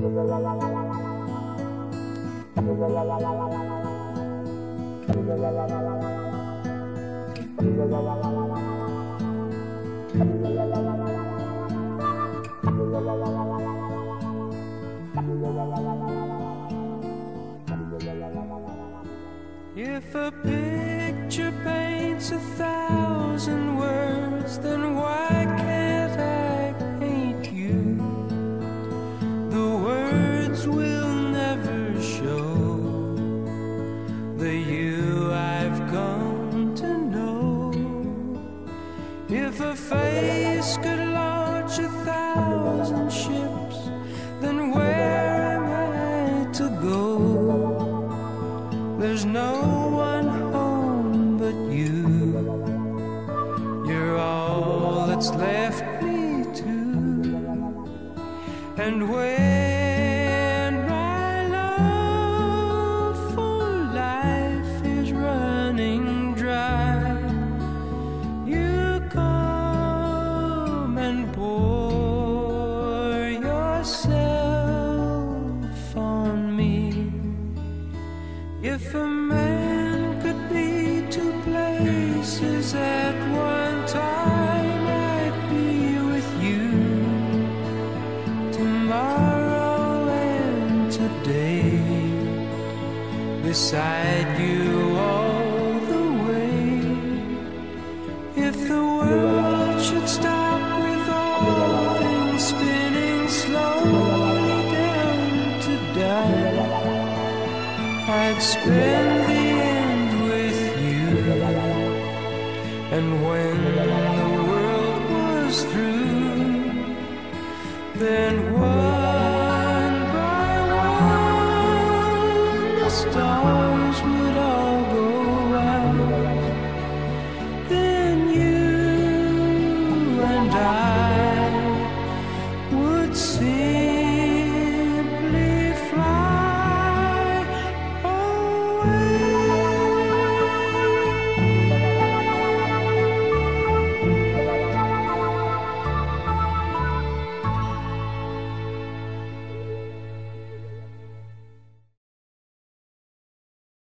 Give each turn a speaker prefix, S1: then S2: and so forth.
S1: If a picture paints 1,000 words, then why can't I paint you? The words will never show the you I've come to know. If a face could launch 1,000 ships, then where am I to go? There's no one home but you. You're all that's left me to. And when my love for life is running dry, you come and pour yourself on me. If a man could be two places at one time, I'd be with you tomorrow and today, beside you all the way. If the world should stop with all things spinning slowly down to die, I'd spend the end with you. And when the world was through, then